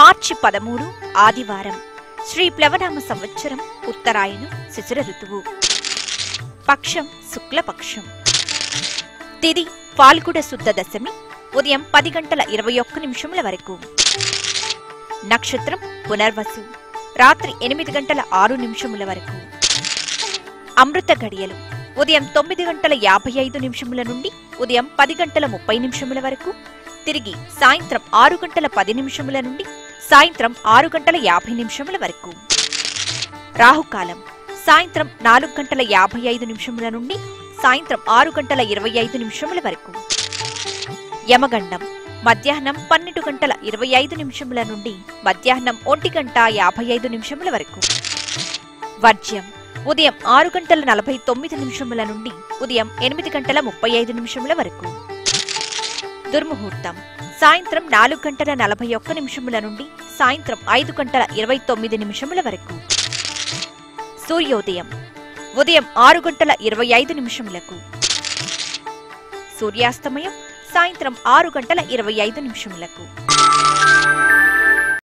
మార్చి 13 ఆదివారం. శ్రీ ప్లవనామ సంవత్సరం ఉత్తరాయణం శిశిర ఋతువు. పక్షం శుక్లపక్షం. తిథి ఫాల్గుణ శుద్ధ దశమి ఉదయం 10:21 వరకు. నక్షత్రం పునర్వసు రాత్రి 8:06 వరకు. అమృత గడియలు ఉదయం 9:55 నుండి ఉదయం 10:30 వరకు. తిరిగి సాయంత్రం 6:10 నుండి సాయంత్రం 6:50 వరకు. రాహుకాలం సాయంత్రం 4:55 నుండి సాయంత్రం 6:25 వరకు. యమగండం మధ్యాహ్నం 12:25 నుండి మధ్యాహ్నం 1:55 వరకు. వర్జ్యం ఉదయం 6:49 నుండి ఉదయం 8:35 వరకు. దుర్ముహూర్తం సాయంత్రం 4:41 నుండి సాయంత్రం 5:29 వరకు. సూర్యోదయం ఉదయం 6:25. సూర్యాస్తమయం సాయంత్రం 6:25.